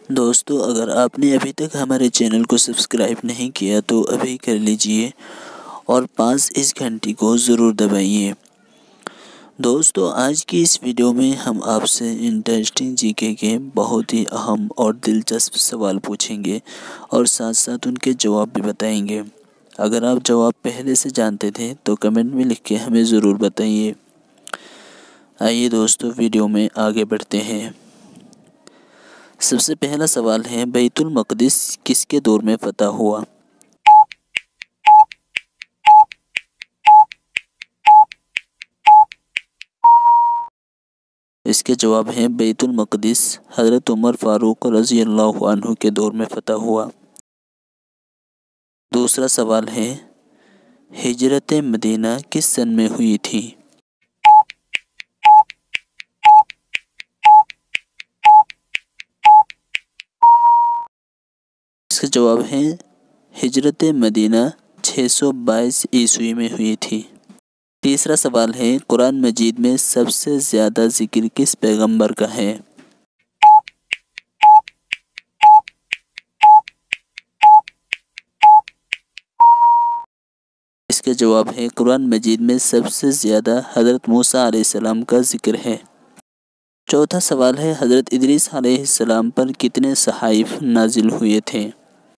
دوستو، اگر آپ نے ابھی تک ہمارے چینل کو سبسکرائب نہیں کیا تو ابھی کر لیجئے اور پاس اس گھنٹی کو ضرور دبائیے۔ دوستو، آج کی اس ویڈیو میں ہم آپ سے انٹرسٹنگ جی کے بہت ہی اہم اور دلچسپ سوال پوچھیں گے اور ساتھ ساتھ ان کے جواب بھی بتائیں گے۔ اگر آپ جواب پہلے سے جانتے تھے تو کمنٹ میں لکھ کے ہمیں ضرور بتائیے۔ آئیے دوستو، ویڈیو میں آگے بڑھتے ہیں۔ سب سے پہلا سوال ہے، بیت المقدس کس کے دور میں فتح ہوا؟ اس کے جواب ہیں بیت المقدس حضرت عمر فاروق رضی اللہ عنہ کے دور میں فتح ہوا۔ دوسرا سوال ہے، ہجرت مدینہ کس سن میں ہوئی تھی؟ اس کا جواب ہے ہجرت مدینہ 622 عیسوی میں ہوئی تھی۔ تیسرا سوال ہے، قرآن مجید میں سب سے زیادہ ذکر کس پیغمبر کا ہے؟ اس کا جواب ہے قرآن مجید میں سب سے زیادہ حضرت موسیٰ علیہ السلام کا ذکر ہے۔ چوتھا سوال ہے، حضرت ادریس علیہ السلام پر کتنے صحائف نازل ہوئے تھے؟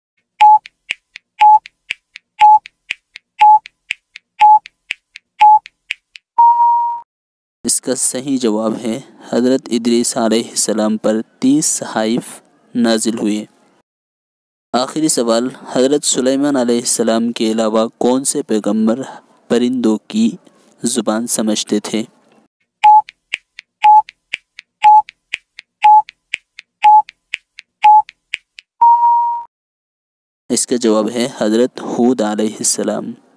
اس کا صحیح جواب ہے حضرت ادریس علیہ السلام پر 30 صحائف نازل ہوئے۔ آخری سوال، حضرت سلیمان علیہ السلام کے علاوہ کون سے پیغمبر پرندوں کی زبان سمجھتے تھے؟ اس کا جواب ہے حضرت ہود علیہ السلام۔